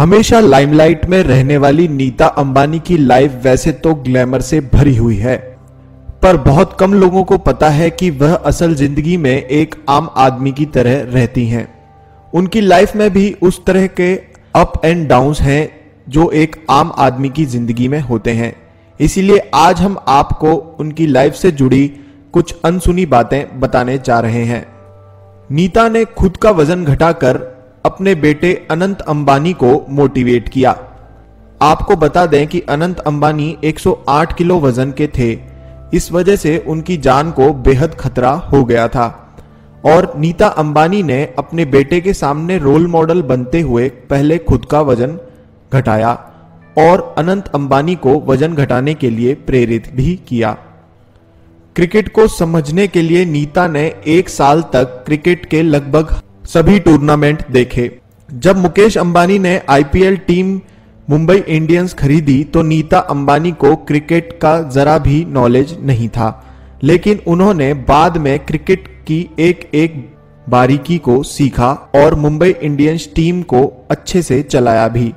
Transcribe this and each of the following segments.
हमेशा लाइमलाइट में रहने वाली नीता अंबानी की लाइफ वैसे तो ग्लैमर से भरी हुई है, पर बहुत कम लोगों को पता है कि वह असल जिंदगी में एक आम आदमी की तरह रहती हैं। उनकी लाइफ में भी उस तरह के अप एंड डाउन्स हैं जो एक आम आदमी की जिंदगी में होते हैं। इसीलिए आज हम आपको उनकी लाइफ से जुड़ी कुछ अनसुनी बातें बताने जा रहे हैं। नीता ने खुद का वजन घटाकर अपने बेटे अनंत अंबानी को मोटिवेट किया। आपको बता दें कि अनंत अंबानी 108 किलो वजन के थे। इस वजह से उनकी जान को बेहद खतरा हो गया था और नीता अंबानी ने अपने बेटे के सामने रोल मॉडल बनते हुए पहले खुद का वजन घटाया और अनंत अंबानी को वजन घटाने के लिए प्रेरित भी किया। क्रिकेट को समझने के लिए नीता ने 1 साल तक क्रिकेट के लगभग सभी टूर्नामेंट देखे। जब मुकेश अंबानी ने आईपीएल टीम मुंबई इंडियंस खरीदी तो नीता अंबानी को क्रिकेट का जरा भी नॉलेज नहीं था, लेकिन उन्होंने बाद में क्रिकेट की एक एक बारीकी को सीखा और मुंबई इंडियंस टीम को अच्छे से चलाया भी।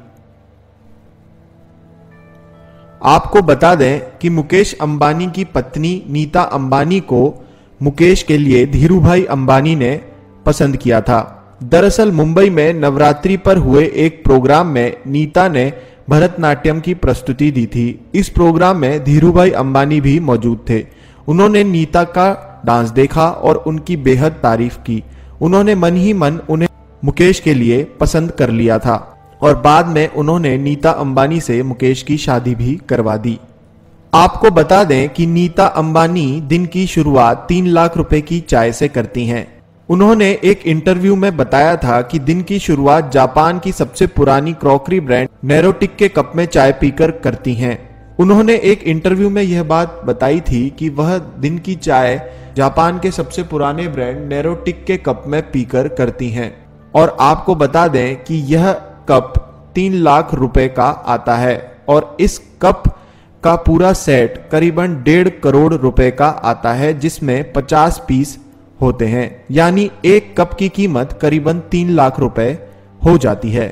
आपको बता दें कि मुकेश अंबानी की पत्नी नीता अंबानी को मुकेश के लिए धीरूभाई अंबानी ने पसंद किया था। दरअसल मुंबई में नवरात्रि पर हुए एक प्रोग्राम में नीता ने भरतनाट्यम की प्रस्तुति दी थी। इस प्रोग्राम में धीरूभाई अंबानी भी मौजूद थे। उन्होंने नीता का डांस देखा और उनकी बेहद तारीफ की। उन्होंने मन ही मन उन्हें मुकेश के लिए पसंद कर लिया था और बाद में उन्होंने नीता अंबानी से मुकेश की शादी भी करवा दी। आपको बता दें कि नीता अंबानी दिन की शुरुआत 3 लाख रुपए की चाय से करती हैं। उन्होंने एक इंटरव्यू में बताया था कि दिन की शुरुआत जापान की सबसे पुरानी क्रॉकरी ब्रांड नैरोटिक के कप में चाय पीकर करती हैं। उन्होंने एक इंटरव्यू में यह बात बताई थी कि वह दिन की चाय जापान के सबसे पुराने ब्रांड नैरोटिक के कप में पीकर करती हैं। और आपको बता दें कि यह कप 3 लाख रुपए का आता है और इस कप का पूरा सेट करीबन 1.5 करोड़ रुपए का आता है, जिसमें 50 पीस होते हैं, यानी एक कप की कीमत करीबन 3 लाख रुपए हो जाती है।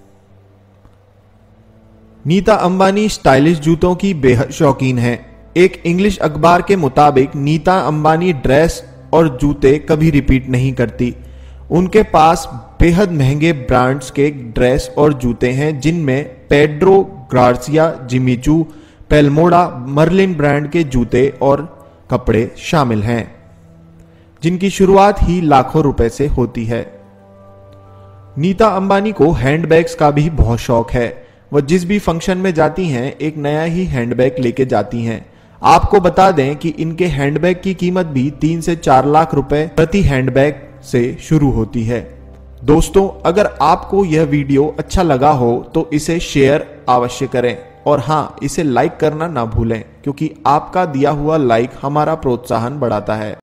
नीता अंबानी स्टाइलिश जूतों की बेहद शौकीन है। एक इंग्लिश अखबार के मुताबिक नीता अंबानी ड्रेस और जूते कभी रिपीट नहीं करती। उनके पास बेहद महंगे ब्रांड्स के ड्रेस और जूते हैं, जिनमें Pedro, Garcia, Jimmy Choo, Pelle Moda, Merlin brand के जूते और कपड़े शामिल हैं, जिनकी शुरुआत ही लाखों रुपए से होती है। नीता अंबानी को हैंडबैग्स का भी बहुत शौक है। वह जिस भी फंक्शन में जाती हैं एक नया ही हैंडबैग लेके जाती हैं। आपको बता दें कि इनके हैंडबैग की कीमत भी 3 से 4 लाख रुपए प्रति हैंडबैग से शुरू होती है। दोस्तों, अगर आपको यह वीडियो अच्छा लगा हो तो इसे शेयर अवश्य करें और हाँ, इसे लाइक करना ना भूलें, क्योंकि आपका दिया हुआ लाइक हमारा प्रोत्साहन बढ़ाता है।